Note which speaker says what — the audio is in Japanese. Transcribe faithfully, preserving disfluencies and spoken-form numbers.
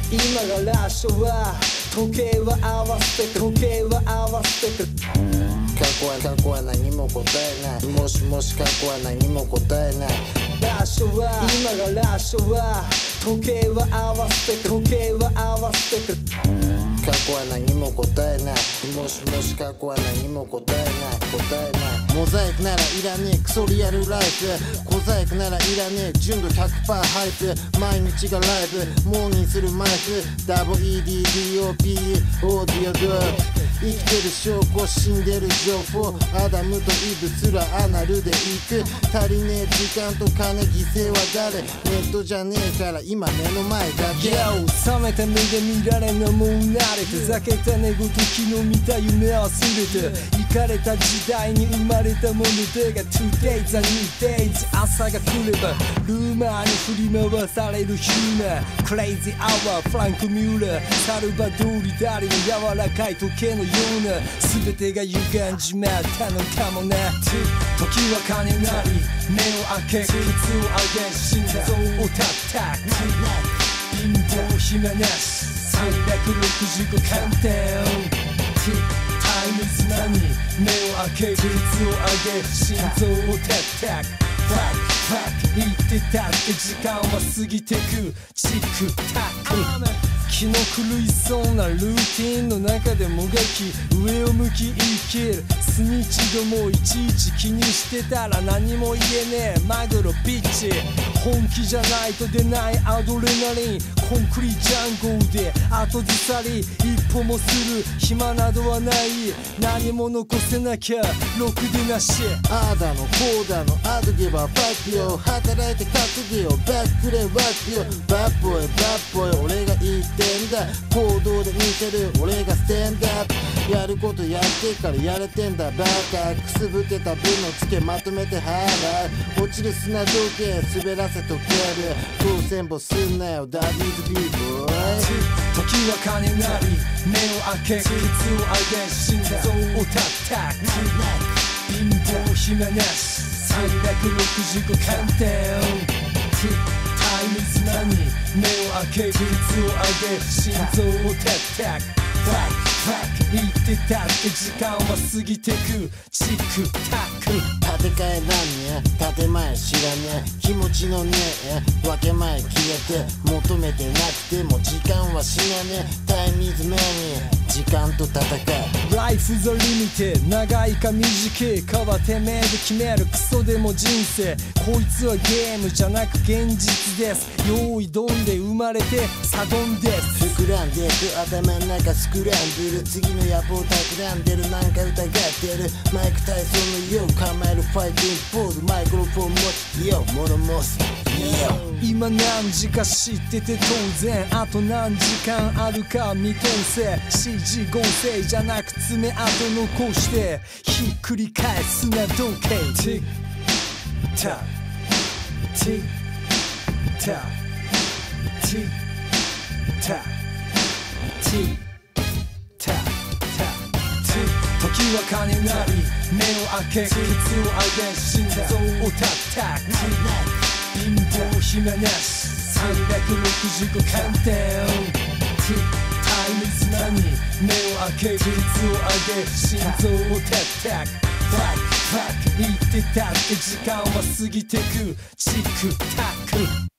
Speaker 1: 今がラッシュは時計は合わせて時計は合わせて
Speaker 2: 過去は過去は何も答えないもしもし過去は何も答えない
Speaker 1: ラッシュは今がラッシュは時計は合わせて時計は合わせて
Speaker 2: 過去は何も答えないもしもし過去は何も答えない答えないモザイクならいらねえクソリアルライフ小細工ならいらねえ純度 ひゃくパーセント ハイプ毎日がライブモーニングするマイク ダブリューイーディーディーオーピー オーディオドープ生きてる証拠死んでる情報アダムとイブすらアナルで行く足りねえ時間と金犠牲は誰ネットじゃねえから今目の前だけ
Speaker 1: Yo 冷めた目で見られぬもん慣れてふざけた寝言昨日見た夢は全てイかれた時代に生まれたものだが トゥーデイズ は ニューデイズ 朝が来ればルーマーに振り回されるヒューマンクレイジーアワーフランク・ミューラーサルバドーリダリの柔らかい時計のような全てが歪んじまったのかもな時は金なり目を開けケツを上げ心臓を叩く貧乏暇なしさんびゃくろくじゅうごかんてんタイムズマニー目を開けケツを上げ心臓を叩くファックファック言ってたって時間は過ぎてくチクタク気の狂いそうなルーティンの中でもがき上を向き生きるスニッチどもいちいち気にしてたら何も言えねえマグロピッチ本気じゃないと出ないアドレナリンコンクリジャンゴで後ずさり一歩もする暇などはない何も残せなきゃろくでなし
Speaker 2: あーだのこうだのアドゲバーバックよ働いて稼げよバックレワークよバッボーイバッボーイ俺が言ってんだ行動で見せる俺がステンダップやることやってからやれてんだバカくすぶってた分のつけまとめて払う落ちる砂時計滑らせとける当選簿すんなよダディーズビーボーイ
Speaker 1: 時は金なり目を開けケツを上げ心臓を叩く貧乏暇なしさんびゃくろくじゅうごかんてんタイムズマニー目を開けケツを上げ心臓を叩くファックファック言ってたって時間は過ぎてくチクタク
Speaker 2: 建て替えらんねえ建前知らねえ気持ちのねえ分け前消えて求めてなくても時間は死なねえタイムイズマニー時間と戦う
Speaker 1: Life is a limit 長いか短いかはてめえで決めるクソでも人生こいつはゲームじゃなく現実です用意ドンで生まれてサドンです
Speaker 2: 膨らんでく頭の中スクランブル次の野望企んでるなんか疑ってるマイク体操のよう構えるファイティングポーズマイクロフォン持ちよ物申す
Speaker 1: 今何時か知ってて当然あと何時間あるか見通せ シージー 合成じゃなく爪痕残してひっくり返すな時計ティッタティッタティッタティッタ時は金なり目を開けケツを上げ心臓を叩く貧乏暇なしさんびゃくろくじゅうごかんてんタイムズマニー目を開けケツを上げ心臓を叩くファックファック言ってたって時間は過ぎてくチクタク